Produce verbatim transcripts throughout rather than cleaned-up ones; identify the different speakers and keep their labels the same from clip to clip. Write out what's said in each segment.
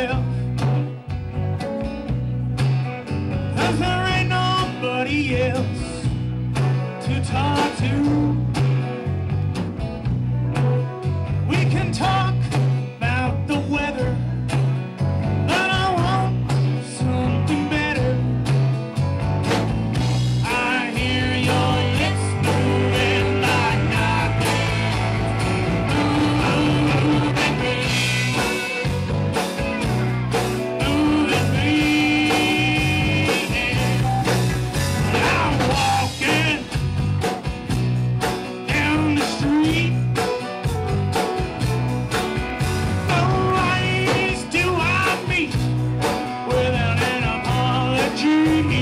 Speaker 1: yourself, 'cause there ain't nobody else to talk to. We can talk about the weather, but I want something better. I hear your lips moving like nothing, moving me, moving me. I'm walking down the street. No eyes do I meet without an apology.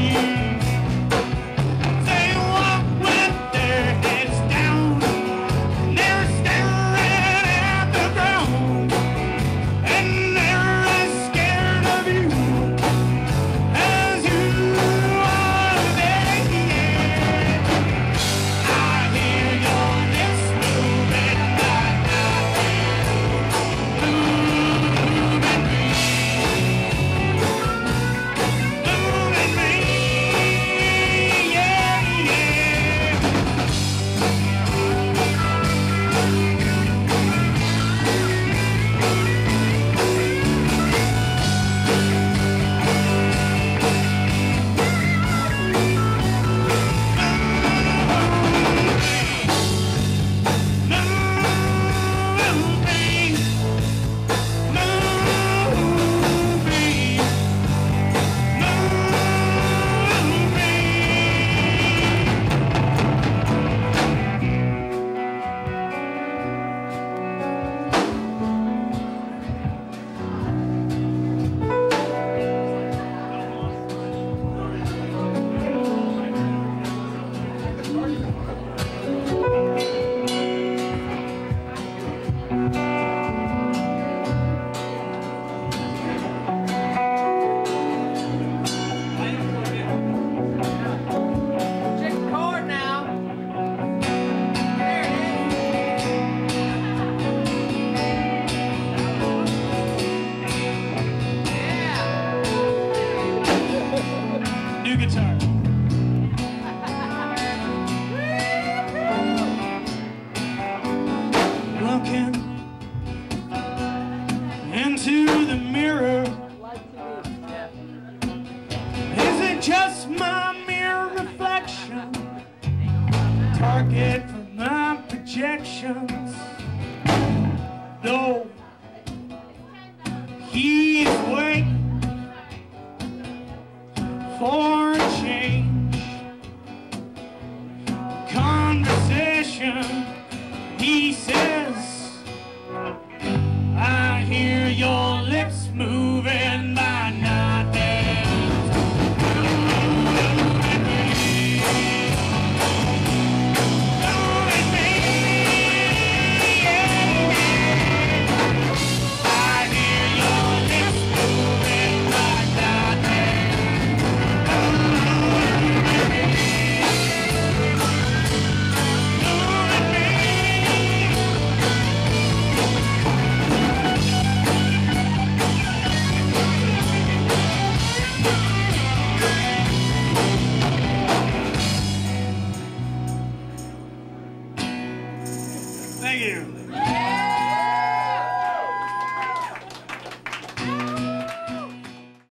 Speaker 1: They walk with their heads down, they're staring at the ground, and they're as scared of you as you are they. I hear your lips moving like nothing, moving me, moving me, yeah, yeah.
Speaker 2: Check the cord now. There it is. Yeah.
Speaker 1: New guitar. Looking into the mirror, is it just my mere reflection? Target for my projections. Though he's waiting for a change. Conversation, he says, I hear your lips moving by nothing. Moving me, moving me, yeah. I hear your lips moving like nothing. Moving me, moving me. Thank you.